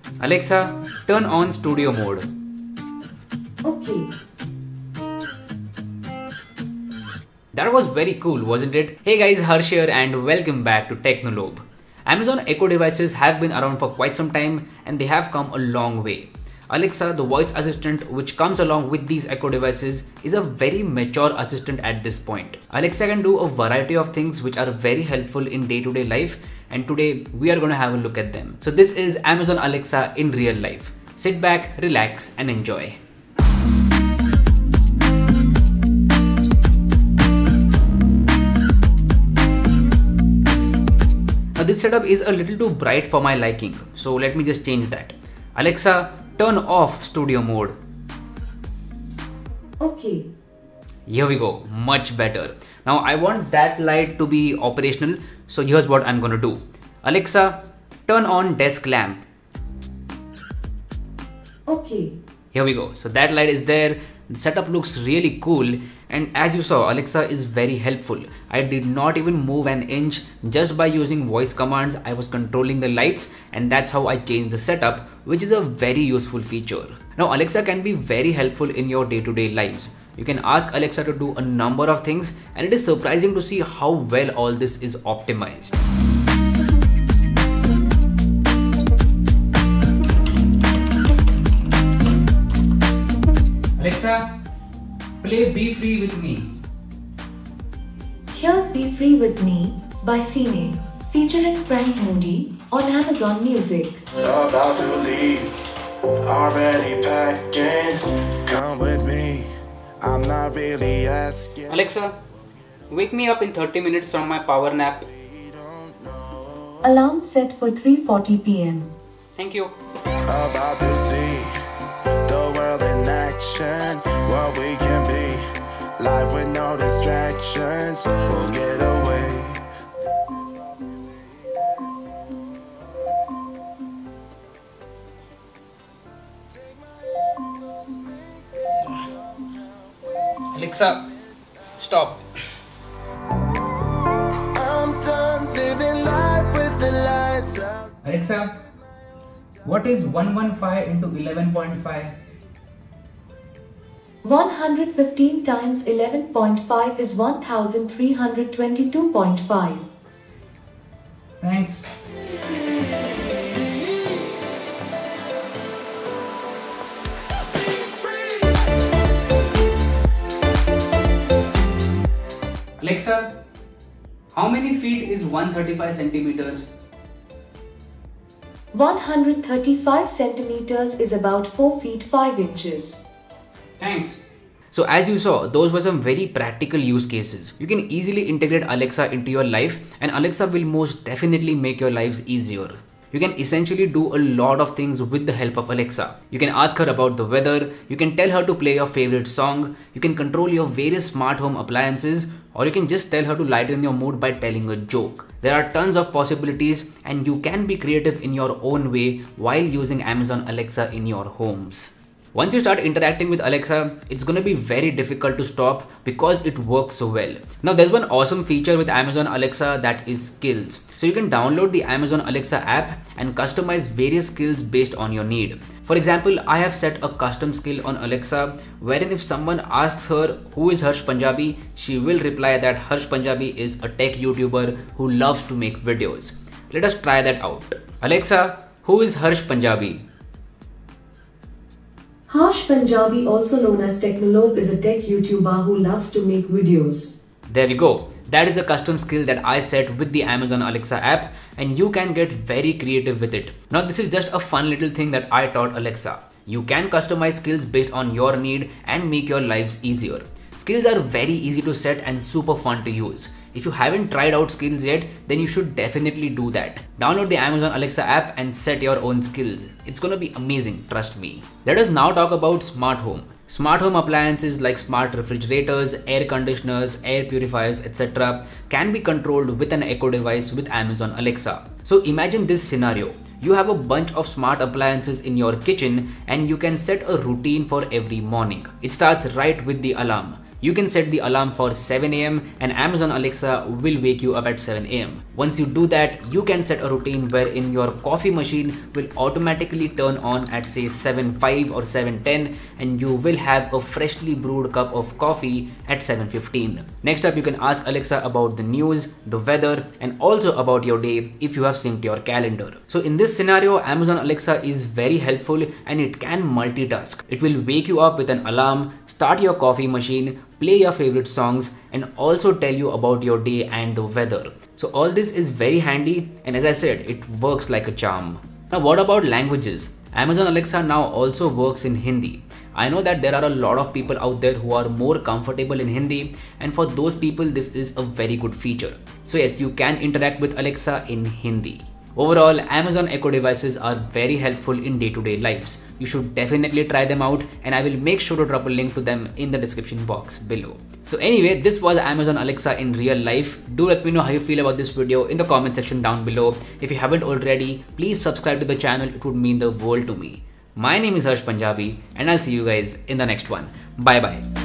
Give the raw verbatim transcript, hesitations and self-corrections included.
Alexa, turn on studio mode. Okay. That was very cool, wasn't it? Hey guys, Harsh here and welcome back to Technolobe. Amazon Echo devices have been around for quite some time and they have come a long way. Alexa, the voice assistant which comes along with these Echo devices, is a very mature assistant at this point. Alexa can do a variety of things which are very helpful in day-to-day life, and today we are going to have a look at them. So this is Amazon Alexa in real life. Sit back, relax and enjoy. Now this setup is a little too bright for my liking, so let me just change that. Alexa, turn off studio mode. Okay. Here we go, much better. Now I want that light to be operational, so here's what I'm gonna do. Alexa, turn on desk lamp. Okay. Here we go. So that light is there. The setup looks really cool, and as you saw, Alexa is very helpful. I did not even move an inch. Just by using voice commands, I was controlling the lights, and that's how I changed the setup, which is a very useful feature. Now Alexa can be very helpful in your day-to-day lives. You can ask Alexa to do a number of things, and it is surprising to see how well all this is optimized. Alexa, play Be Free With Me. Here's Be Free With Me by Cine, featuring Frank Moody on Amazon Music. About to leave, already packing. Come with me, I'm not really asking. Alexa, wake me up in thirty minutes from my power nap. Alarm set for three forty p m Thank you. About to see the world in action, what we can be. Life with no distractions, we'll get away. Alexa, stop. I'm done living life with the lights out. Alexa, what is one hundred fifteen into eleven point five? one hundred fifteen times eleven point five is one thousand three hundred twenty-two point five. Thanks. Alexa, how many feet is one hundred thirty-five centimeters? one hundred thirty-five centimeters is about four feet five inches. Thanks. So as you saw, those were some very practical use cases. You can easily integrate Alexa into your life, and Alexa will most definitely make your lives easier. You can essentially do a lot of things with the help of Alexa. You can ask her about the weather, you can tell her to play your favorite song, you can control your various smart home appliances, or you can just tell her to lighten your mood by telling a joke. There are tons of possibilities, and you can be creative in your own way while using Amazon Alexa in your homes. Once you start interacting with Alexa, it's gonna be very difficult to stop because it works so well. Now there's one awesome feature with Amazon Alexa, that is skills. So you can download the Amazon Alexa app and customize various skills based on your need. For example, I have set a custom skill on Alexa wherein if someone asks her who is Harsh Punjabi, she will reply that Harsh Punjabi is a tech YouTuber who loves to make videos. Let us try that out. Alexa, who is Harsh Punjabi? Harsh Punjabi, also known as Technolobe, is a tech YouTuber who loves to make videos. There we go. That is a custom skill that I set with the Amazon Alexa app, and you can get very creative with it. Now this is just a fun little thing that I taught Alexa. You can customize skills based on your need and make your lives easier. Skills are very easy to set and super fun to use. If you haven't tried out skills yet, then you should definitely do that. Download the Amazon Alexa app and set your own skills. It's gonna be amazing, trust me. Let us now talk about smart home. Smart home appliances like smart refrigerators, air conditioners, air purifiers, et cetera can be controlled with an Echo device with Amazon Alexa. So imagine this scenario. You have a bunch of smart appliances in your kitchen and you can set a routine for every morning. It starts right with the alarm. You can set the alarm for seven A M and Amazon Alexa will wake you up at seven A M Once you do that, you can set a routine wherein your coffee machine will automatically turn on at say seven oh five or seven ten and you will have a freshly brewed cup of coffee at seven fifteen. Next up, you can ask Alexa about the news, the weather, and also about your day if you have synced your calendar. So in this scenario, Amazon Alexa is very helpful and it can multitask. It will wake you up with an alarm, start your coffee machine, play your favorite songs, and also tell you about your day and the weather. So all this is very handy, and as I said, it works like a charm. Now what about languages? Amazon Alexa now also works in Hindi. I know that there are a lot of people out there who are more comfortable in Hindi, and for those people this is a very good feature. So yes, you can interact with Alexa in Hindi. Overall, Amazon Echo devices are very helpful in day-to-day lives. You should definitely try them out, and I will make sure to drop a link to them in the description box below. So anyway, this was Amazon Alexa in real life. Do let me know how you feel about this video in the comment section down below. If you haven't already, please subscribe to the channel. It would mean the world to me. My name is Harsh Punjabi, and I'll see you guys in the next one. Bye bye.